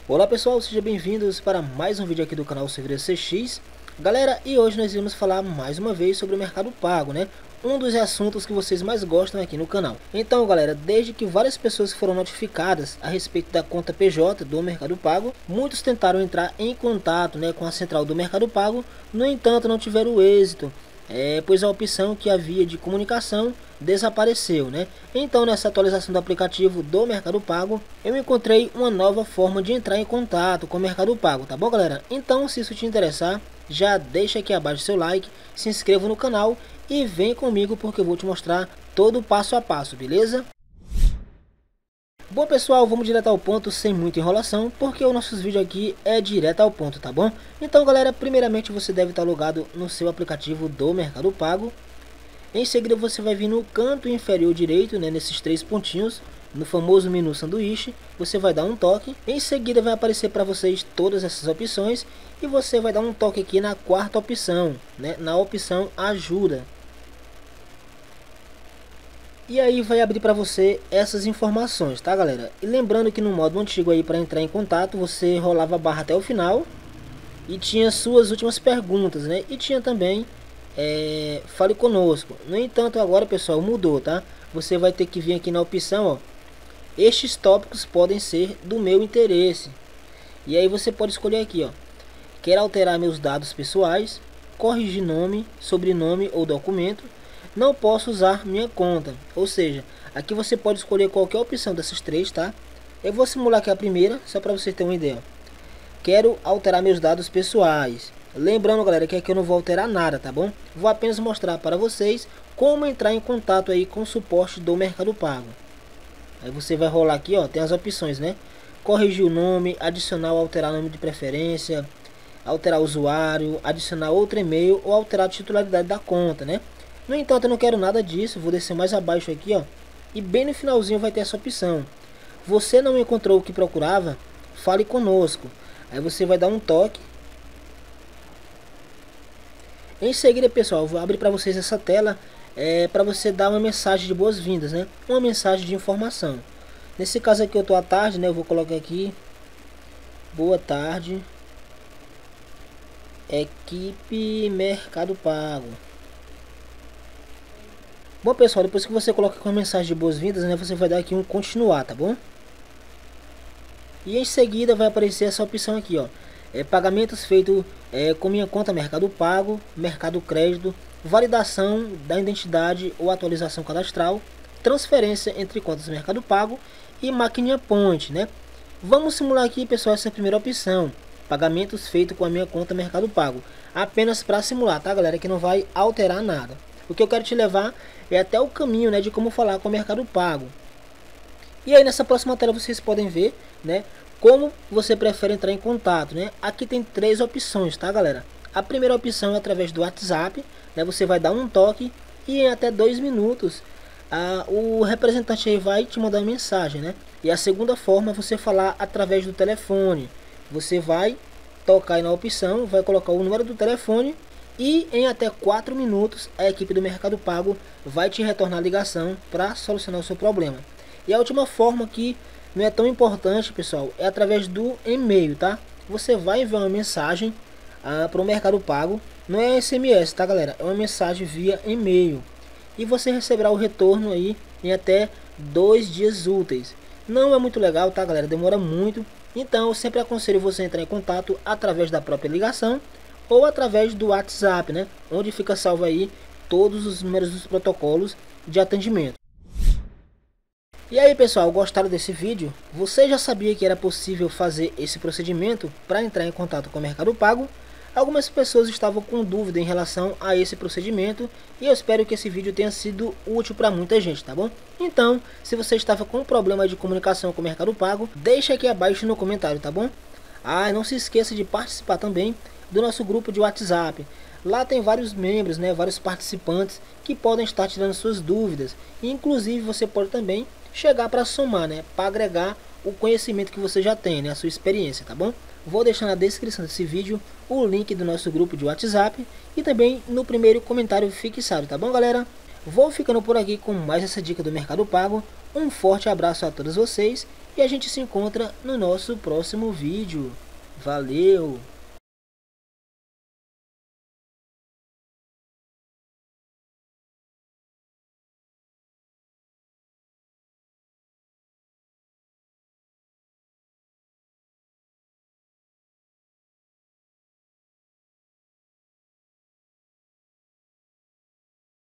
Olá pessoal, sejam bem-vindos para mais um vídeo aqui do canal Servidor CX. Galera, e hoje nós iremos falar mais uma vez sobre o Mercado Pago, né? Um dos assuntos que vocês mais gostam aqui no canal. Então galera, desde que várias pessoas foram notificadas a respeito da conta PJ do Mercado Pago, muitos tentaram entrar em contato, né, com a central do Mercado Pago, no entanto não tiveram êxito. Pois a opção que havia de comunicação desapareceu, né? Então nessa atualização do aplicativo do Mercado Pago, eu encontrei uma nova forma de entrar em contato com o Mercado Pago, tá bom galera? Então se isso te interessar, já deixa aqui abaixo seu like, se inscreva no canal e vem comigo porque eu vou te mostrar todo o passo a passo, beleza? Bom pessoal, vamos direto ao ponto sem muita enrolação, porque o nosso vídeo aqui é direto ao ponto, tá bom? Então galera, primeiramente você deve estar logado no seu aplicativo do Mercado Pago. Em seguida você vai vir no canto inferior direito, né, nesses três pontinhos, no famoso menu sanduíche, você vai dar um toque. Em seguida vai aparecer para vocês todas essas opções e você vai dar um toque aqui na quarta opção, né, na opção ajuda. E aí vai abrir para você essas informações, tá galera? E lembrando que no modo antigo aí, para entrar em contato, você rolava a barra até o final e tinha suas últimas perguntas, né? E tinha também fale conosco. No entanto agora pessoal mudou, tá? Você vai ter que vir aqui na opção, ó, estes tópicos podem ser do meu interesse. E aí você pode escolher aqui, ó, quer alterar meus dados pessoais, corrigir nome, sobrenome ou documento. Não posso usar minha conta, ou seja, aqui você pode escolher qualquer opção dessas três, tá? Eu vou simular aqui a primeira, só para você ter uma ideia. Quero alterar meus dados pessoais. Lembrando galera que aqui eu não vou alterar nada, tá bom? Vou apenas mostrar para vocês como entrar em contato aí com o suporte do Mercado Pago. Aí você vai rolar aqui, ó, tem as opções, né? Corrigir o nome, adicionar ou alterar nome de preferência, alterar usuário, adicionar outro e-mail ou alterar a titularidade da conta, né? No entanto, eu não quero nada disso, vou descer mais abaixo aqui, ó, e bem no finalzinho vai ter essa opção. Você não encontrou o que procurava? Fale conosco. Aí você vai dar um toque. Em seguida, pessoal, vou abrir para vocês essa tela, para você dar uma mensagem de boas-vindas, né? Uma mensagem de informação. Nesse caso aqui eu tô à tarde, né? Eu vou colocar aqui: boa tarde, equipe Mercado Pago. Bom pessoal, depois que você coloca com a mensagem de boas-vindas, né, você vai dar aqui um continuar, tá bom? E em seguida vai aparecer essa opção aqui, ó, pagamentos feitos com minha conta Mercado Pago, Mercado Crédito, validação da identidade ou atualização cadastral, transferência entre contas Mercado Pago e maquininha Point, né? Vamos simular aqui, pessoal, essa primeira opção, pagamentos feitos com a minha conta Mercado Pago, apenas para simular, tá galera, que não vai alterar nada. O que eu quero te levar é até o caminho, né, de como falar com o Mercado Pago. E aí nessa próxima tela vocês podem ver, né, como você prefere entrar em contato, né? Aqui tem três opções, tá galera? A primeira opção é através do WhatsApp, né? Você vai dar um toque e em até 2 minutos o representante aí vai te mandar uma mensagem, né? E a segunda forma é você falar através do telefone. Você vai tocar aí na opção, vai colocar o número do telefone e em até 4 minutos a equipe do Mercado Pago vai te retornar a ligação para solucionar o seu problema. E a última forma, que não é tão importante, pessoal, é através do e-mail, tá? Você vai enviar uma mensagem para o Mercado Pago, não é SMS, tá galera? É uma mensagem via e-mail e você receberá o retorno aí em até 2 dias úteis. Não é muito legal, tá galera? Demora muito, então eu sempre aconselho você entrar em contato através da própria ligação ou através do WhatsApp, né? Onde fica salvo aí todos os números dos protocolos de atendimento. E aí pessoal, gostaram desse vídeo? Você já sabia que era possível fazer esse procedimento para entrar em contato com o Mercado Pago? Algumas pessoas estavam com dúvida em relação a esse procedimento e eu espero que esse vídeo tenha sido útil para muita gente, tá bom? Então, se você estava com problema de comunicação com o Mercado Pago, deixa aqui abaixo no comentário, tá bom? Ah, e não se esqueça de participar também do nosso grupo de WhatsApp. Lá tem vários membros, né, vários participantes que podem estar tirando suas dúvidas. E, inclusive você pode também chegar para somar, né, para agregar o conhecimento que você já tem, né, a sua experiência, tá bom? Vou deixar na descrição desse vídeo o link do nosso grupo de WhatsApp e também no primeiro comentário fixado, tá bom galera? Vou ficando por aqui com mais essa dica do Mercado Pago. Um forte abraço a todos vocês E a gente se encontra no nosso próximo vídeo. Valeu!